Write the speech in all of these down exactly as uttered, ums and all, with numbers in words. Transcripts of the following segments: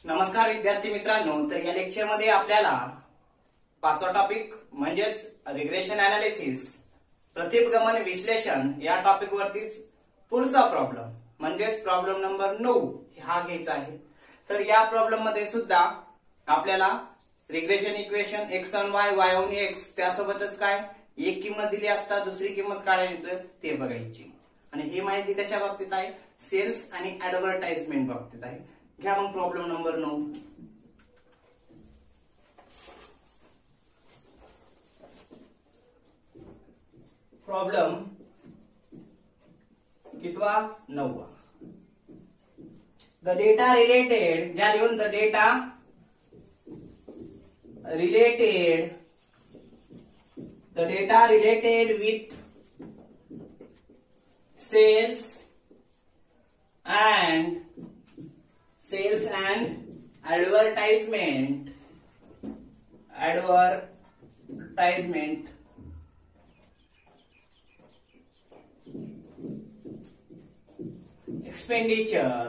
नमस्कार विद्यार्थी मित्रांनो, तर या लेक्चर मध्ये आपल्याला पाचवा टॉपिक म्हणजेच रिग्रेशन अनालिसिस प्रतिपगमन विश्लेषण या टॉपिक वरतीच पुढचा प्रॉब्लेम म्हणजेच प्रॉब्लेम नंबर नऊ हा घ्यायचा आहे। तर या प्रॉब्लेम मध्ये सुद्धा आपल्याला regression equation X on Y Y on X त्यासोबतच काय एक किंमत दिली असता दुसरी किंमत काढायचं ते बघायची आणि ही माहिती कशा बाबतीत आहे, सेल्स आणि ऍडव्हर्टाइजमेंट बाबतीत आहे। घ्या मग प्रॉब्लेम नंबर नऊ। प्रॉब्लेम कितवा नववा। द डेटा रिलेटेड, घ्या लिहून, the data related the data related with sales and sales and advertisement advertisement expenditure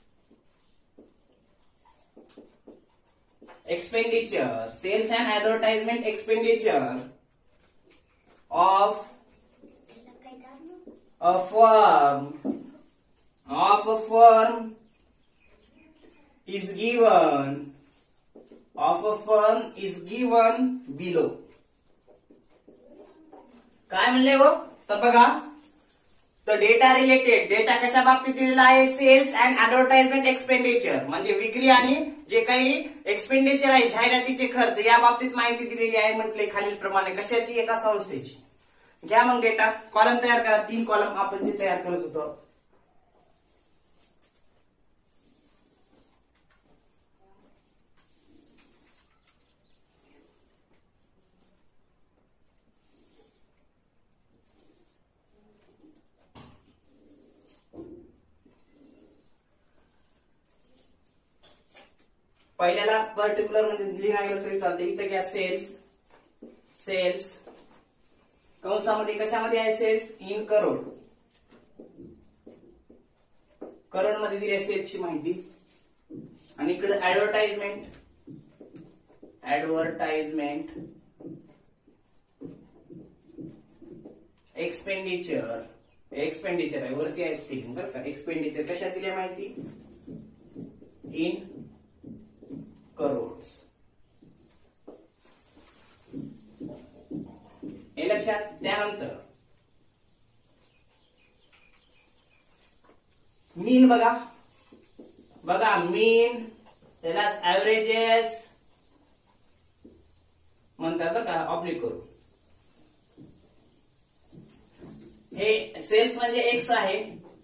expenditure sales and advertisement expenditure of a firm of a firm is given of a firm is given below। काय म्हणले हो, तर बघा, तर data related, data कशा बाबतीत दिलेला आहे, सेल्स अँड ऍडव्हर्टाइजमेंट एक्सपेंडिचर म्हणजे विक्री आणि जे काही एक्सपेंडिचर आहे जाहिरातीचे खर्च या बाबतीत माहिती दिलेली आहे। म्हटले खालील प्रमाणे कशाची, एका संस्थेची। घ्या मग डेटा, कॉलम तयार करा, तीन कॉलम आपण जे तयार करत होतो। पहिल्याला पर्टिक्युलर म्हणजे लिहिला गेलं तरी चालते। इथे घ्या सेल्स, सेल्स कंसामध्ये कशामध्ये आहे, सेल्स इन करोड, करोड मध्ये दिली आहे सेल्सची माहिती। आणि इकडे ऍडव्हर्टाइजमेंट, ऍडव्हर्टाइजमेंट एक्सपेंडिचर, एक्सपेंडिचर आहे वरती आहे स्पेलिंग बरं का। एक्सपेंडिचर कशात दिली माहिती, इन करोड्स, हे लक्षात। त्यानंतर मीन बघा, बघा मीन त्यालाच ऍव्हरेजेस म्हणतात बरं का, ऑब्लिक करू। हे सेल्स म्हणजे एक्स आहे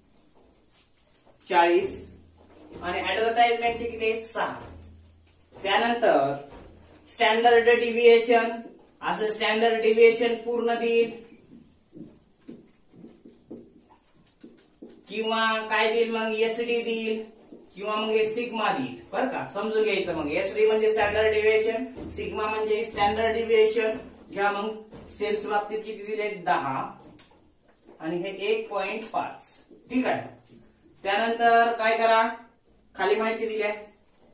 चाळीस आणि ऍडव्हर्टाइजमेंटचे किती आहेत, सहा। त्यानंतर स्टँडर्ड डिव्हिएशन, असं स्टँडर्ड डिव्हिएशन पूर्ण देईल किंवा काय देईल मग एसडी देईल किंवा मग हे सिग्मा देईल बरं का, समजून घ्यायचं। मग एसडी म्हणजे स्टँडर्ड डिव्हिएशन, सिग्मा म्हणजे स्टँडर्ड डिव्हिएशन। घ्या मग सेल्स बाबतीत किती दिले, दहा आणि हे एक पॉइंट पाच, ठीक आहे। त्यानंतर काय करा, खाली माहिती दिली आहे,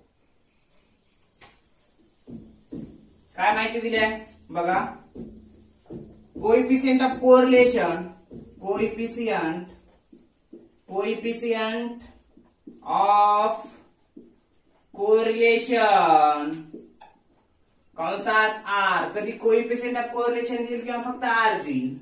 काय माहिती दिली आहे बघा, coefficient of correlation, coefficient coefficient of correlation कंसात आर, कधी कोएफिशिएंट ऑफ कोरिलेशन देईल किंवा फक्त आर देईल,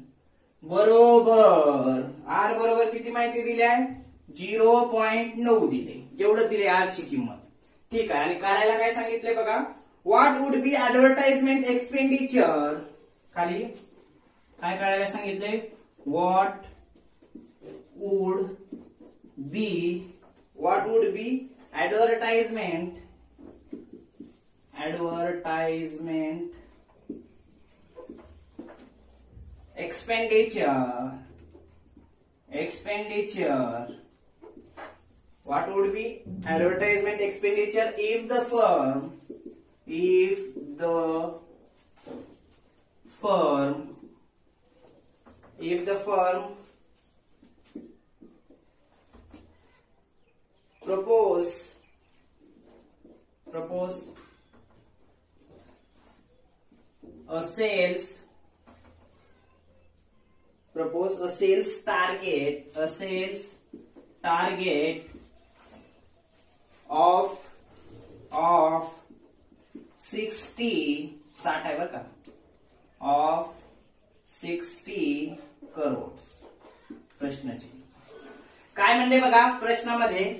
बरोबर आर बरोबर किती माहिती दिली आहे, झिरो पॉइंट नऊ दिले, एवढं दिले आर ची किंमत, ठीक आहे। आणि काढायला काय सांगितले बघा, what would be advertisement expenditure, खाली काय काढायला सांगितले, what would be what would be advertisement advertisement expenditure expenditure what would be advertisement expenditure if the firm if the firm if the firm propose propose a sales propose a sales target a sales target of of sixty साठ आहे बरं का of sixty crores प्रश्नाची काय म्हणले बघा प्रश्नामध्ये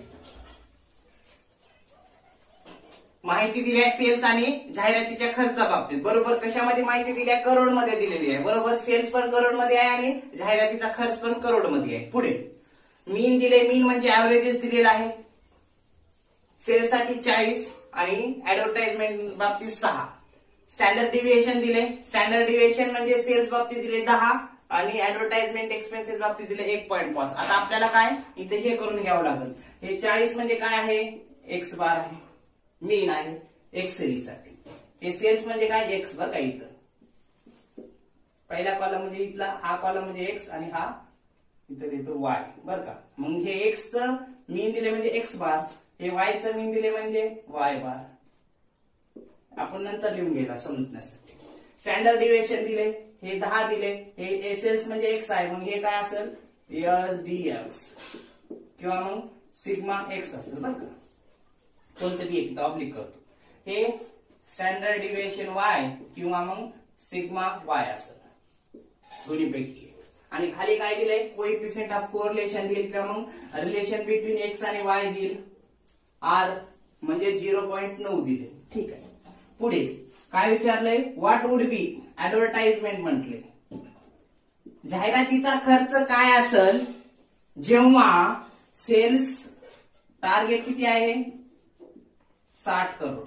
माहिती दिली आहे सेल्स आणि जाहिरातीच्या खर्चाबाबतीत बरोबर कशामध्ये माहिती दिली आहे करोड मध्ये दिलेली आहे बरोबर सेल्स पण करोड मध्ये आहे आणि जाहिरातीचा खर्च पण करोड मध्ये आहे पुढे मीन दिले मीन म्हणजे ऍव्हरेजेस दिलेला आहे सेल्स साठी चाळीस आणि ऍडव्हर्टाइजमेंट बाबतीत सहा स्टँडर्ड डिव्हिएशन दिले स्टँडर्ड डिव्हिएशन म्हणजे सेल्स बाबतीत दिले दहा आणि ऍडव्हर्टाइजमेंट एक्सपेन्सेस बाबतीत दिले एक पॉईंट पाच आता आपल्याला काय इथे हे करून घ्यावं लागेल हे चाळीस म्हणजे काय आहे एक्स बार आहे मीन आहे एक्स सिरीज साठी हे सेल्स म्हणजे काय एक्स बरं का इथं पहिल्या कॉलम मध्ये इथला हा कॉलम म्हणजे एक्स आणि हा इथं देतो वाय बरं का मग हे एक्स च मीन दिले म्हणजे एक्स बार हे वाय च मीन दिले म्हणजे वाय बार आपण नंतर लिहून गेला समजण्यासाठी स्टँडर्ड डिव्हिएशन दिले हे दहा दिले हे सेल्स म्हणजे एक्स आहे मग हे काय असेल एस डी एक्स किंवा मग सिग्मा एक्स असेल बरं का कोणतं बी एक ऑब्लिक करतो हे स्टँडर्ड डिव्हिएशन वाय किंवा मग सिग्मा वाय असेल दोन्हीपैकी आणि खाली काय दिलंय कोएफिशिएंट ऑफ कोरिलेशन देईल किंवा मग रिलेशन बिटवीन एक्स आणि वाय देईल आर म्हणजे झिरो पॉईंट नऊ दिले ठीक आहे पुढे काय विचारलंय व्हॉट वुड बी ऍडव्हर्टाइजमेंट म्हटले जाहिरातीचा खर्च काय असेल जेव्हा सेल्स टार्गेट किती आहे साठ करोड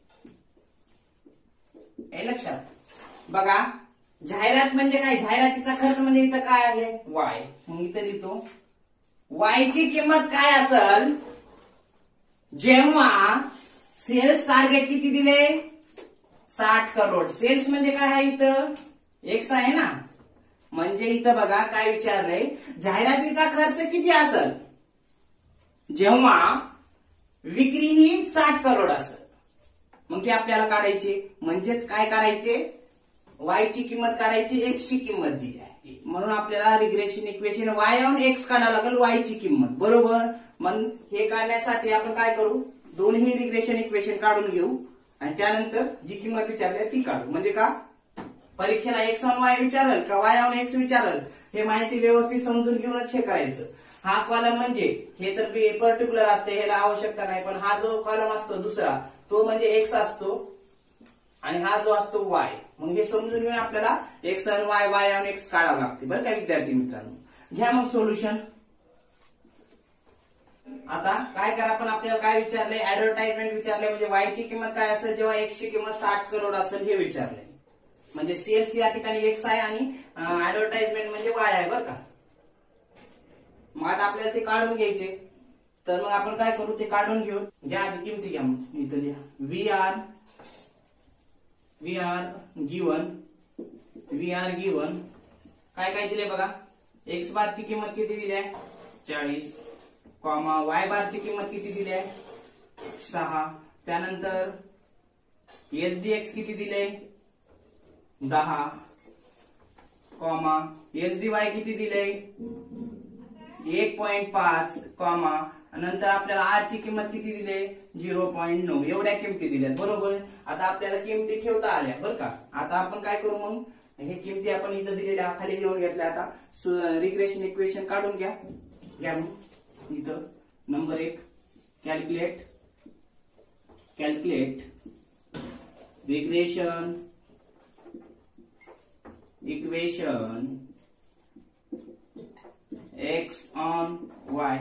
हे लक्षात बघा जाहिरात म्हणजे काय जाहिरातीचा खर्च म्हणजे इथं काय आहे वाय मग इथं लिहितो वाय ची किंमत काय असेल जेव्हा सेल्स टार्गेट किती दिले साठ करोड सेल्स म्हणजे काय आहे इथं एक्स आहे ना म्हणजे इथं बघा काय विचारलंय जाहिरातीचा खर्च किती असेल जेव्हा विक्री ही साठ करोड असेल मग ते आपल्याला काढायचे म्हणजेच काय काढायचे वाय ची किंमत काढायची एक्स ची किंमत दिली आहे म्हणून आपल्याला regression equation Y on X काढावं लागेल वाय ची किंमत बरोबर मग हे काढण्यासाठी आपण काय करू दोन्ही रिग्रेशन इक्वेशन काढून घेऊ आणि त्यानंतर जी किंमत विचारली ती काढू म्हणजे का परीक्षेला एक्स ऑन वाय विचारल का वाय ऑन एक्स विचारल हे माहिती व्यवस्थित समजून घेऊनच हे करायचं हा कॉलम म्हणजे हे तर पर्टिक्युलर असते ह्याला आवश्यकता नाही पण हा जो कॉलम असतो दुसरा तो म्हणजे एक्स असतो आणि हा जो असतो वाय मग हे समजून घेऊन आपल्याला एक्स आणि वाय वाय आणि एक्स काढावं लागते बरं का विद्यार्थी मित्रांनो घ्या मग सोल्युशन आता काय करा पण आपल्याला काय विचारले ऍडव्हर्टाइजमेंट विचारले म्हणजे वाय ची किंमत काय असेल जेव्हा एक्स ची किंमत साठ करोड असेल हे विचारले म्हणजे सेल्स या ठिकाणी एक्स आहे आणि ऍडव्हर्टाइजमेंट म्हणजे वाय आहे बरं का मग आता आपल्याला ते काढून घ्यायचे तर मग आपण काय करू ते काढून घेऊ घ्या आधी किमती घ्या मग इथं लिहा we are we are given we are given काय काय दिले बघा एक्स बार ची किंमत किती दिली आहे चाळीस कॉमा वाय बार ची किंमत किती दिली आहे सहा त्यानंतर एस डी एक्स किती दिले दहा कॉमा एस डी वाय किती दिले एक पॉइंट पाच कॉमा नंतर आपल्याला आर ची किंमत किती दिली झिरो पॉईंट नऊ एवढ्या किमती दिल्यात बरोबर आता आपल्याला किमती ठेवता आल्या बरं का आता आपण काय करू मग हे किमती आपण इथं दिलेल्या खाली लिहून घेतल्या आता रिग्रेशन इक्वेशन काढून घ्या घ्या मग इथं नंबर एक calculate calculate regression equation X on Y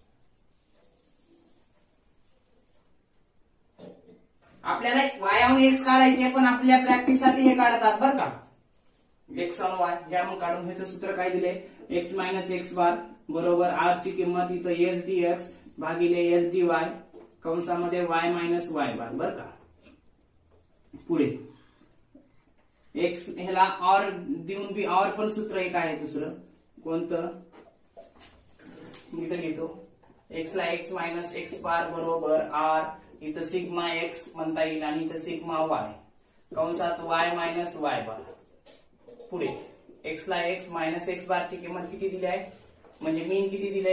आपल्याला वाय ऑन एक्स काढायचे पण आपल्या प्रॅक्टिस साठी हे काढतात बरं का एक्स ऑन वाय घ्या मग काढून ह्याचं सूत्र काय दिले एक्स मायनस एक्स बार बरोबर आर ची किंमत इथं एस डी एक्स भागिले एस डी वाय कंसामध्ये वाय मायनस वाय बार बरं का पुढे एक्स ह्याला ऑर देऊन बी ऑर पण सूत्र एक आहे दुसरं कोणतं इथं लिहितो एक्स ला एक्स मायनस एक्स बार बरोबर आर इथं सिग्मा एक्स म्हणता येईल आणि इथं सिग्मा वाय कंसात वाय मायनस वाय बार. पुढे एक्स ला एक्स मायनस एक्स बारची किंमत किती दिली आहे म्हणजे मीन किती दिले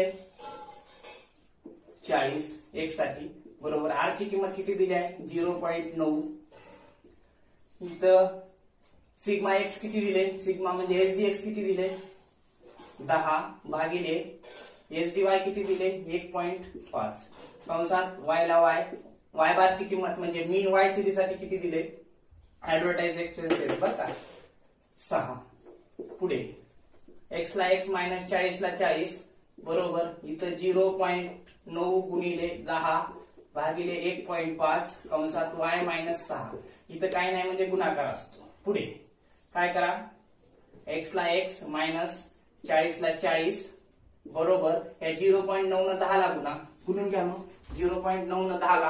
चाळीस एक्स साठी बरोबर. आर ची किंमत किती दिली आहे झिरो पॉईंट नऊ. इथं सिग्मा एक्स किती दिले सिग्मा म्हणजे एस डी एक्स किती दिले दहा भागिले एस डी वाय किती दिले एक पॉईंट पाच कंसात वाय ला वाय वाय बारची किंमत म्हणजे मीन वाय सिरीज साठी किती दिले ऍडव्हर्टाइज एक्सपेन्सेस बरं का सहा. पुढे एक्स ला एक्स मायनस चाळीस ला चाळीस बरोबर इथं झिरो पॉईंट नऊ गुणिले दहा भागिले एक पॉईंट पाच कंसात वाय मायनस सहा. इथं काही नाही म्हणजे गुणाकार असतो. पुढे काय करा एक्स ला एक्स मायनस चाळीस ला चाळीस बरोबर या झिरो पॉईंट नऊ न दहा ला गुणा गुणून घ्या मग झिरो पॉईंट नऊ न दहा ला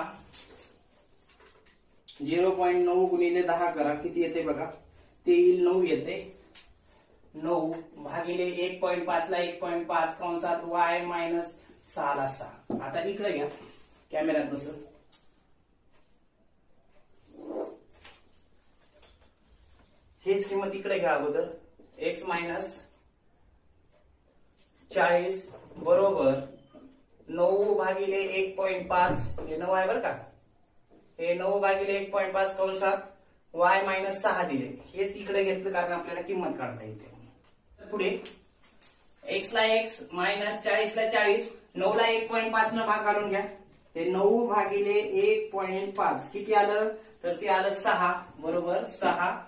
झिरो पॉईंट नऊ गुणिले दहा करा किती येते बघा ते येईल नऊ येते. नऊ भागिले एक पॉईंट पाच ला एक पॉईंट पाच कंसात वाय मायनस सहा ला सहा. आता इकडे घ्या कॅमेऱ्यात बस हेच किंमत इकडे घ्या अगोदर एक्स मायनस चाळीस बरोबर नऊ भागिले एक पॉईंट पाच हे नऊ आहे बरं का हे नऊ भागिले एक पॉईंट पाच कंसात वाय मायनस सहा दिले हेच इकडे घेतलं कारण आपल्याला किंमत काढता येते. पुढे एक्स ला एक्स मायनस चाळीस ला चाळीस नऊ ला एक पॉईंट पाच न भाग काढून घ्या ते नऊ भागिले एक पॉईंट पाच किती आलं तर ते आलं सहा बरोबर सहा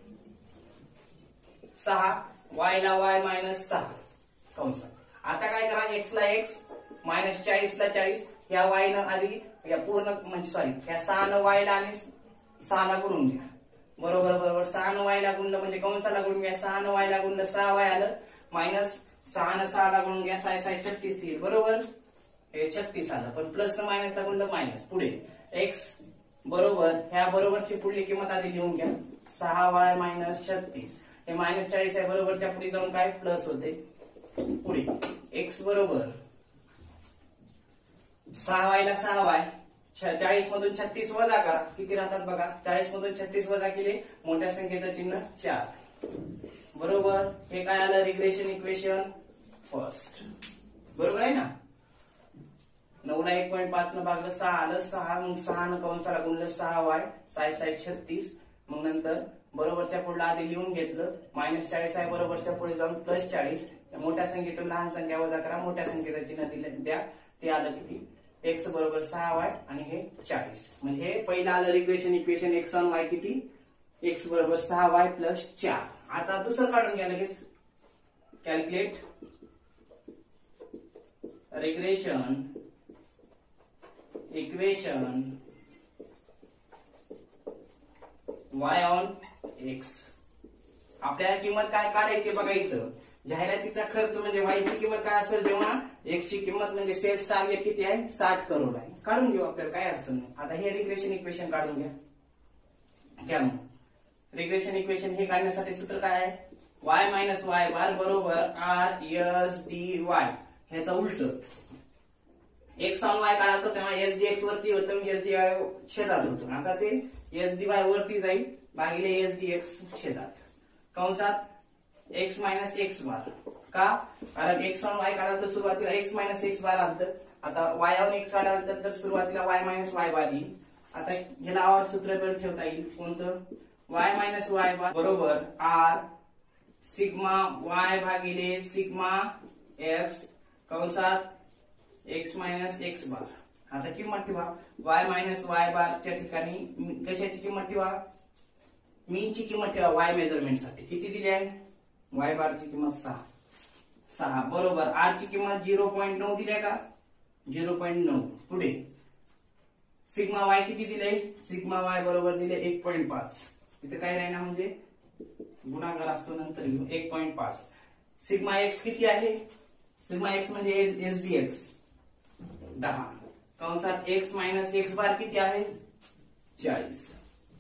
सहा वाय ला वाय मायनस सहा कंसात. आता काय करा एक्स ला एक्स मायनस चाळीस ला चाळीस या वाय न आधी या पूर्ण म्हणजे सॉरी या सहा न वाय ला आणि सहा ला गुणून घ्या बरोबर बरोबर सहा न वाय ला गुणलं म्हणजे कंसाला गुणून घ्या सहा न वाय ला गुणलं सहा वाय आलं मायनस सहा न सहा ला गुणून घ्या साय साय छत्तीस येईल बरोबर हे छत्तीस आलं पण प्लस न मायनस ला गुणलं मायनस. पुढे एक्स बरोबर ह्या बरोबरची पुढली किंमत आधी लिहून घ्या सहा वाय मायनस छत्तीस हे मायनस चाळीस आहे बरोबरच्या पुढे जाऊन काय प्लस होते. पुढे एक्स बरोबर सहा वाय ला सहा वाय चाळीस मधून छत्तीस वजा करा किती राहतात बघा चाळीस मधून छत्तीस वजा केले मोठ्या संख्येचं चिन्ह चार बरोबर. हे काय आलं रिग्रेशन इक्वेशन फर्स्ट बरोबर आहे ना. नऊ ला एक पॉईंट पाच न भागलं सहा आलं सहा मग सहा न कंसाला गुणलं सहा वाय साय साय छत्तीस मग नंतर बरोबरच्या पुढला आधी लिहून घेतलं मायनस चाळीस आहे बरोबरच्या पुढे जाऊन प्लस चाळीस मोठ्या संख्येतून लहान संख्या वजा करा मोठ्या संख्येचं चिन्ह दिलं द्या ते आलं किती एक्स बरोबर सहा वाय आणि हे चाळीस म्हणजे हे पहिलं आलं regression equation X on Y किती एक्स बरोबर सहा वाय प्लस चार. आता दुसरं काढून घ्या लगेच calculate regression equation Y on X. आपल्याला किंमत काय काढायची बघा इथं जाहिरातीचा खर्च म्हणजे वायची किंमत काय असेल जेव्हा एक्स ची किंमत म्हणजे सेल्स टार्गेट किती आहे साठ करोड आहे काढून घेऊ आपल्याला काय अडचण नाही. आता हे रिग्रेशन इक्वेशन काढून घ्या घ्या मग रिग्रेशन इक्वेशन हे काढण्यासाठी सूत्र काय आहे वाय मायनस वाय बार बरोबर आर एस डी वाय ह्याचा उलट एक्स ऑन वाय काढायचो तेव्हा एस डी एक्स वरती होतं एस डी वाय छेदात होतं आता ते एस डी वाय वरती जाईल भागिले एस डी एक्स छेदात कंसात एक्स मायनस एक्स बार का कारण एक्स ऑन वाय काढाल तर सुरुवातीला एक्स मायनस एक्स बार आलं आता वाय ऑन एक्स काढाल तर सुरुवातीला वाय मायनस वाय बार येईल. आता ह्याला आवर सूत्र पण ठेवता येईल कोणतं वाय मायनस वाय बार बरोबर आर सिग्मा वाय भागिले सिग्मा एक्स कंसात एक्स मायनस एक्स बार. आता किंमत ठेवा वाय मायनस वाय बारच्या ठिकाणी कशाची किंमत ठेवा मीनची किंमत ठेवा वाय मेजरमेंट साठी किती दिली आहे वाय बारची किंमत सहा सहा बरोबर आर ची किंमत झिरो पॉईंट नऊ दिली आहे का झिरो पॉईंट नऊ. पुढे सिग्मा वाय किती दिले सिग्मा वाय बरोबर दिले एक पॉईंट पाच इथे काय राहिना म्हणजे गुणाकार असतो नंतर घेऊ एक पॉईंट पाच. सिग्मा एक्स किती आहे सिग्मा एक्स म्हणजे एस डी एक्स दहा कंसात एक्स मायनस एक्स बार किती आहे चाळीस.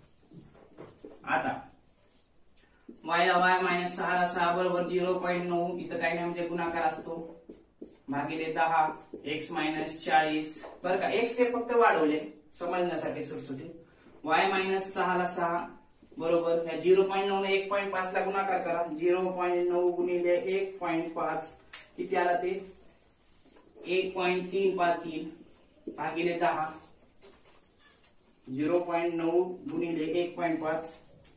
आता वाय ला वाय मायनस सहा ला सहा बरोबर झिरो पॉईंट नऊ इथं काही नाही म्हणजे गुणाकार असतो भागिले दहा एक्स मायनस चाळीस बरं का एक्स ते फक्त वाढवले समजण्यासाठी सुटसुटीत वाय मायनस सहा ला सहा बरोबर ह्या झिरो पॉईंट नऊ एक पॉईंट पाच ला गुणाकार करा. झिरो पॉईंट नऊ गुणिले एक पॉईंट पाच किती आला ते एक पॉईंट तीन पाच येईल भागिले दहा. झिरो पॉईंट नऊ गुणिले एक पॉईंट पाच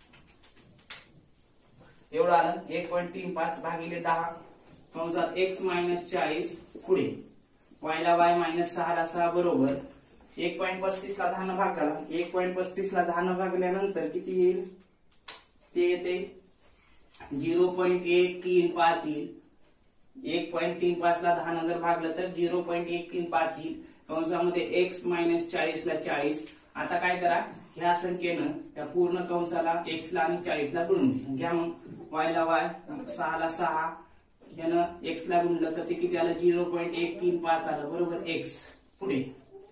एवढं आलं एक पॉईंट तीन पाच भागिले दहा कंसात एक्स मायनस चाळीस पुढे वायला वाय मायनस सहा ला सहा बरोबर एक पॉईंट पस्तीस ला दहा न भागाला. एक पॉईंट पस्तीस ला दहा न भागल्यानंतर किती येईल ते येते झिरो पॉईंट एक तीन पाच येईल. एक पॉईंट तीन पाच ला दहा न जर भागलं तर झिरो पॉईंट एक तीन पाच येईल कंसामध्ये एक्स मायनस चाळीस ला चाळीस. आता काय करा ह्या संख्येनं त्या पूर्ण कंसाला एक्स ला आणि चाळीस ला गुणून घ्या. मग वाय ला वाय सहा ला सहा यानं एक्स ला गुणलं तर ते किती आलं झिरो पॉईंट एक तीन पाच आलं बरोबर एक्स. पुढे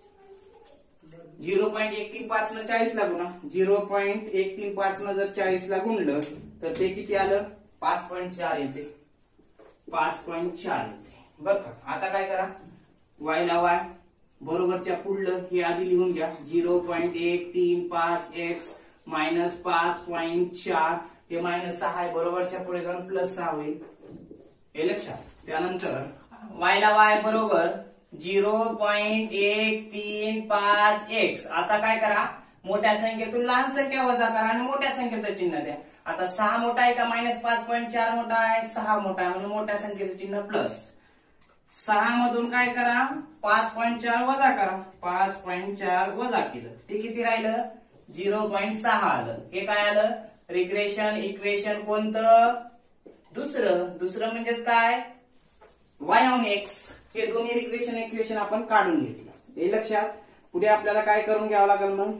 झिरो पॉईंट एक तीन पाच न चाळीस ला गुणा. झिरो पॉईंट एक तीन पाच न जर चाळीस ला गुणलं तर ते किती आलं पाच पॉईंट चार येते. पाच पॉईंट चार येते बरं का. आता काय करा वाय ला वाय बरोबरच्या पुढलं हे आधी लिहून घ्या. झिरो पॉईंट एक तीन पाच एक्स मायनस पाच पॉईंट चार हे मायनस सहा आहे बरोबरच्या पुढे जाऊन प्लस सहा होईल हे लक्षात. त्यानंतर वाय ला वाय बरोबर झिरो पॉईंट एक तीन पाच एक्स. आता काय करा मोठ्या संख्येतून लहान संख्या वजा करा आणि मोठ्या संख्येचं चिन्ह द्या. आता सहा मोठा आहे का मायनस पाच पॉईंट चार मोठा आहे सहा मोठा आहे म्हणून मोठ्या संख्येचं चिन्ह प्लस. सहा मधून काय करा पाच पॉईंट चार वजा करा. पाच पॉईंट चार वजा केलं ते किती राहिलं झिरो पॉईंट सहा आलं. हे काय आलं रिग्रेशन इक्वेशन कोणतं दुसरं. दुसरं म्हणजेच काय वाय ऑन एक्स. हे दोन्ही रिग्रेशन इक्वेशन आपण काढून घेतलं हे लक्षात. पुढे आपल्याला काय करून घ्यावं लागेल मग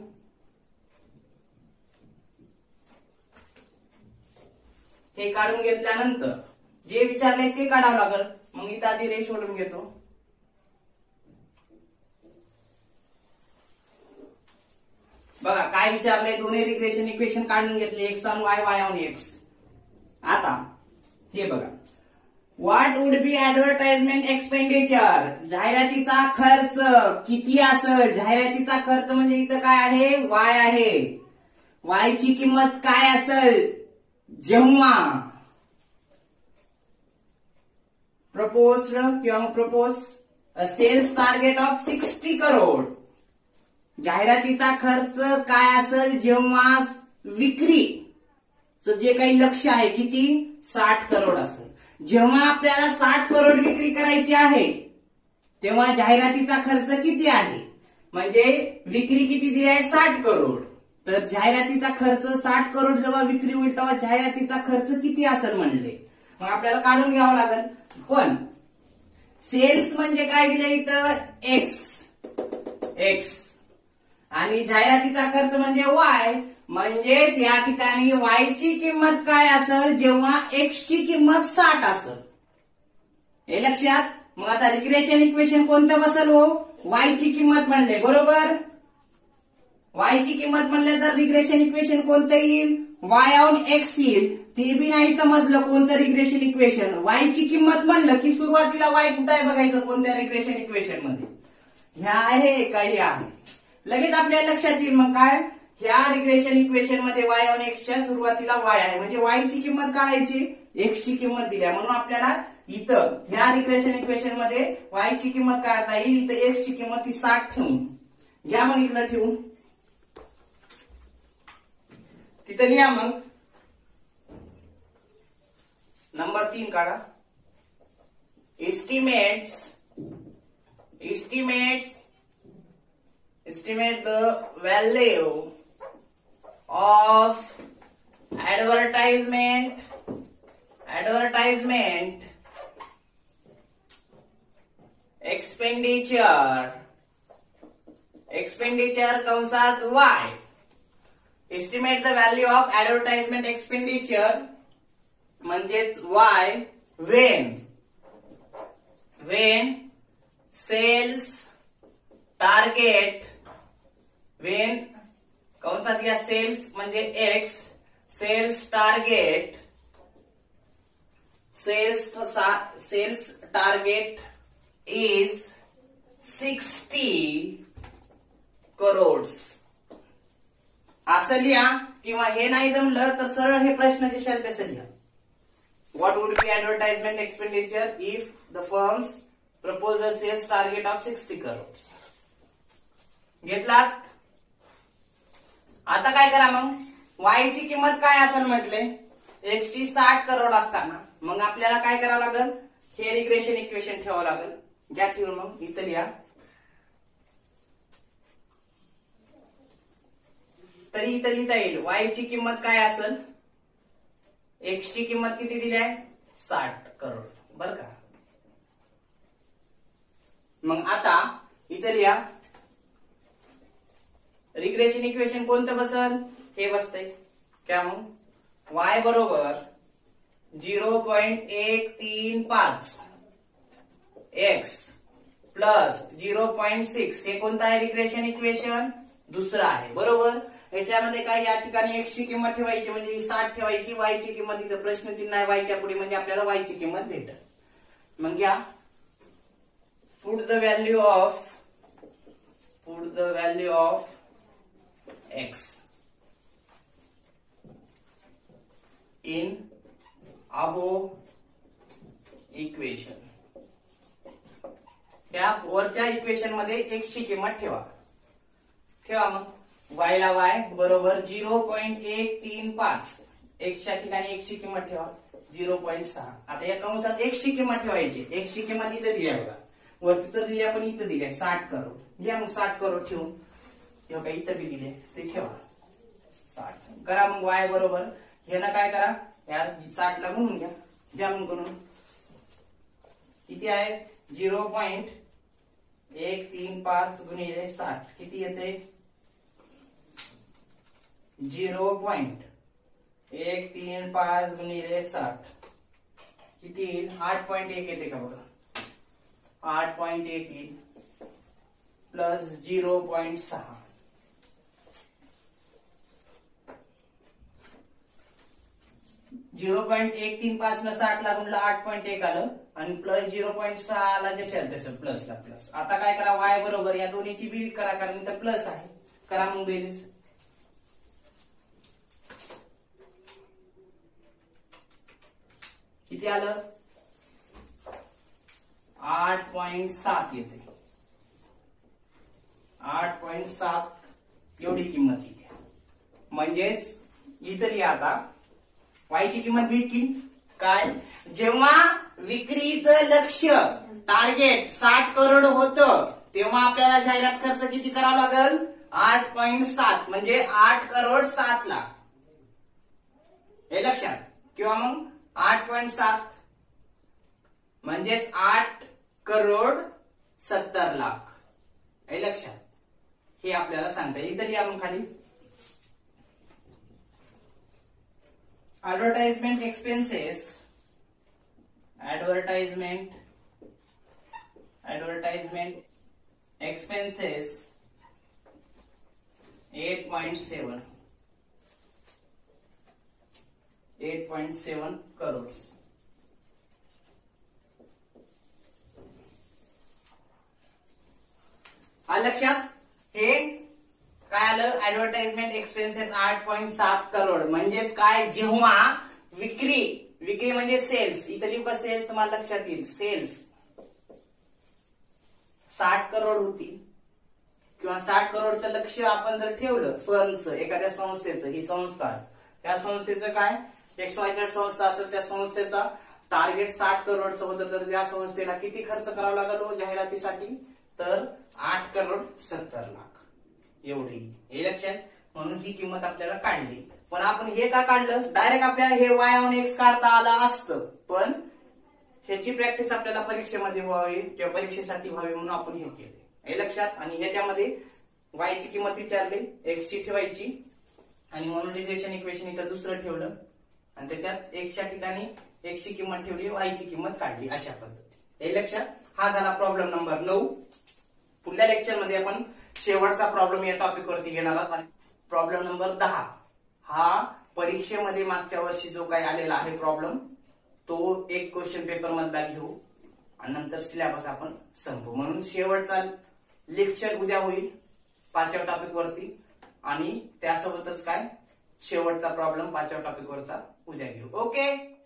हे काढून घेतल्यानंतर जे विचारले ते काढावं लागेल. मग इथं आधी रेष ओढून घेतो. बघा काय विचारले दोन्ही रिग्रेशन इक्वेशन काढून घेतले X on Y Y on X. आता हे बघा what would be advertisement expenditure. जाहिरातीचा खर्च किती असेल. जाहिरातीचा खर्च म्हणजे इथं काय आहे वाय आहे. वाय ची किंमत काय असेल जेव्हा प्रपोज्ड किंवा propose sales target of sixty crore. जाहिरातीचा खर्च काय असेल जेव्हा विक्रीचं जे काही लक्ष आहे किती साठ करोड असेल. जेव्हा आपल्याला साठ करोड विक्री करायची आहे तेव्हा जाहिरातीचा खर्च किती आहे म्हणजे विक्री किती दिली आहे साठ करोड. तर जाहिरातीचा खर्च साठ करोड जेव्हा विक्री होईल तेव्हा जाहिरातीचा खर्च किती असेल म्हणले. मग आपल्याला काढून घ्यावं लागेल. पण सेल्स म्हणजे काय दिलं इथं एक्स एक्स आणि जाहिरातीचा खर्च म्हणजे वाय म्हणजेच या ठिकाणी वाय ची किंमत काय असेल जेव्हा एक्स ची किंमत साठ असेल हे लक्षात. मग आता रिग्रेशन इक्वेशन कोणतं बसेल हो वाय ची किंमत म्हणले बरोबर. वाय ची किंमत म्हणले तर रिग्रेशन इक्वेशन कोणतं येईल वाय ऑन एक्स येईल. ते बी नाही समजलं कोणतं रिग्रेशन इक्वेशन. वाय ची किंमत म्हणलं की सुरुवातीला वाय कुठे आहे बघायचं कोणत्या रिग्रेशन इक्वेशन मध्ये ह्या आहे का हे आहे लगेच आपल्या लक्षात येईल. मग काय ह्या रिग्रेशन इक्वेशन मध्ये वाय ऑन एक्सच्या सुरुवातीला वाय आहे म्हणजे वाय ची किंमत काढायची एक्स ची किंमत दिल्या म्हणून आपल्याला इथं ह्या रिग्रेशन इक्वेशन मध्ये वाय ची किंमत काढता येईल. इथं एक्स ची किंमत ती साठ ठेवून घ्या. मग इकडे ठेवून तिथं लिहा. मग नंबर तीन काढा. Estimates estimates estimate the value of advertisement advertisement expenditure expenditure कंसात y. estimate the value of advertisement expenditure म्हणजेच y when when sales target when कंसात या सेल्स म्हणजे X sales target sales sales target is sixty crores असं लिहा, किंवा हे नाही जमलं तर सरळ हे प्रश्न जे शल तसं लिहा. What would be advertisement expenditure if the firms propose a sales target of sixty crores. घेतलात. आता काय करा मग, वाय ची किंमत काय असेल म्हटले, एक्स ची साठ करोड असताना मग आपल्याला काय करावं लागेल, हे रिग्रेशन इक्वेशन ठेवावं लागेल. घ्या ठेवून, मग इथं लिहा. तरी इथं लिहिता येईल वाय ची किंमत काय असेल, एक्स ची किंमत किती दिली आहे, साठ करोड, बर का. मग आता इथं लिहा रिग्रेशन इक्वेशन कोणतं बसल, हे बसतंय. क्या मग वाय बरोबर झिरो पॉइंट एक तीन पाच X plus zero point six हे कोणतं आहे रिग्रेशन इक्वेशन, दुसरं आहे, बरोबर. ह्याच्यामध्ये काय, या ठिकाणी एक्स ची किंमत ठेवायची म्हणजे ही साठ ठेवायची, वाय ची किंमत इथं प्रश्नचिन्ह आहे वायच्या पुढे म्हणजे आपल्याला वाय ची किंमत भेटेल. मग घ्या put the value of put the value of X in above equation. या वरच्या इक्वेशन मध्ये एक्स ची किंमत ठेवा. ठेवा मग वाय ला वाय बरोबर झिरो पॉइंट एक तीन पाच, एक्सच्या ठिकाणी एक्स ची किंमत ठेवा झिरो पॉइंट सहा. आता या कंसात एक्स ची किंमत ठेवायची, एक्स ची किंमत इथं दिली आहे बघा, वरती तर दिली पण इथं दिली आहे साठ करोड. घ्या मग साठ करोड ठेवून, हे काय इथं बी दिले ते ठेवा साठ. करा मग वाय बरोबर, हे ना काय करा, या साठ ला गुणून घ्या. घ्या मग गुणून, किती आहे झिरो पॉइंट एक तीन पाच गुणिले साठ किती येते, झिरो पॉइंट एक तीन पाच गुणिले साठ किती येईल, आठ पॉइंट एक येते का बघा, आठ पॉइंट एक येईल प्लस झिरो पॉइंट सहा. झिरो पॉइंट एक तीन पाच न साठ ला गुणलं आठ पॉइंट एक आलं आणि प्लस झिरो पॉइंट सहा ला जे असेल तसं प्लस ला प्लस. आता काय करा, वाय बरोबर या दोन्हीची बेरीज करा कारण इथं प्लस आहे. करा मग बेरीज, किती आलं, आठ पॉइंट सात येते, आठ पॉइंट सात एवढी किंमत येते. म्हणजेच इथं लिहा आता वायची किंमत भेटली काय, जेव्हा विक्रीचं लक्ष्य टार्गेट साठ करोड होतं तेव्हा आपल्याला जाहिरात खर्च किती करावा लागेल, आठ पॉइंट सात म्हणजे आठ करोड सात लाख, हे लक्षात. किंवा मग आठ पॉइंट सात म्हणजेच आठ करोड सत्तर लाख, हे लक्षात. हे आपल्याला सांगता येईल. इथं लिहा मग खाली advertisement expenses advertisement advertisement expenses eight point seven eight point seven crores. आलं लक्षात. हे काय आलं, ऍडव्हर्टाइजमेंट एक्सपेन्सेस आठ पॉइंट सात करोड म्हणजेच काय, जेव्हा विक्री विक्री म्हणजे सेल्स, इथं लिहू का सेल्स, तुम्हाला लक्षात येईल. सेल्स साठ करोड होती किंवा साठ करोडचं लक्ष्य आपण जर ठेवलं फर्मचं, एखाद्या संस्थेचं, ही संस्था आहे, त्या संस्थेचं काय एक्स वाय झेड संस्था असेल त्या संस्थेचा टार्गेट साठ करोडचं होतं तर त्या संस्थेला किती खर्च करावा लागलो जाहिरातीसाठी, तर आठ करोड सत्तर लाख एवढी, हे लक्षात. म्हणून ही किंमत आपल्याला काढली. पण आपण हे का काढलं, डायरेक्ट आपल्याला हे वाय ऑन एक्स काढता आलं असतं, पण ह्याची प्रॅक्टिस आपल्याला परीक्षेमध्ये व्हावी किंवा परीक्षेसाठी व्हावी म्हणून आपण हे केले, हे लक्षात. आणि ह्याच्यामध्ये वाय ची किंमत विचारली, एक्स ची ठेवायची आणि म्हणून रिग्रेशन इक्वेशन इथं दुसरं ठेवलं आणि त्याच्यात एक्सच्या ठिकाणी एक्स ची किंमत ठेवली, वाय ची किंमत काढली, अशा पद्धती, हे लक्षात. हा झाला प्रॉब्लेम नंबर नऊ. पुढल्या लेक्चर मध्ये आपण शेवटचा प्रॉब्लेम या टॉपिक वरती घेणार आहोत. प्रॉब्लेम नंबर दहा हा परीक्षेमध्ये मागच्या वर्षी जो काही आलेला आहे प्रॉब्लेम, तो एक क्वेश्चन पेपर मधला घेऊ आणि नंतर सिलेबस आपण संपू. म्हणून शेवटचा लेक्चर उद्या होईल पाचव्या टॉपिक वरती आणि त्यासोबतच काय शेवटचा प्रॉब्लेम पाचव्या टॉपिक वरचा उद्या घेऊ. ओके.